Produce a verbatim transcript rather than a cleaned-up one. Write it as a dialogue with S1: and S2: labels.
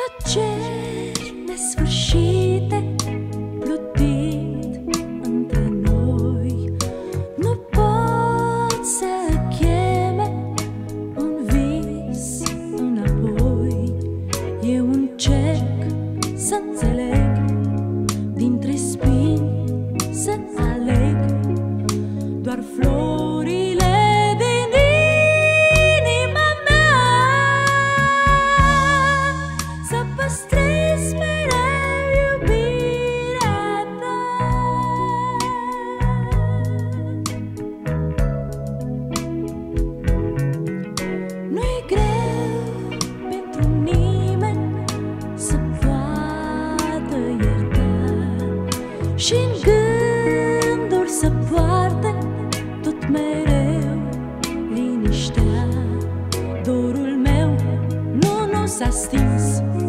S1: Plăceri nesfârșite plutit între noi nu pot să cheme un vis înapoi. Eu încerc să înțeleg, dintre spini să aleg doar florile din inima mea, să păstrez mereu iubirea ta. Nu-i greu pentru nimeni să poată ierta și-n gânduri să poarte tot mereu liniștea. Dorul meu nu, nu s-a stins,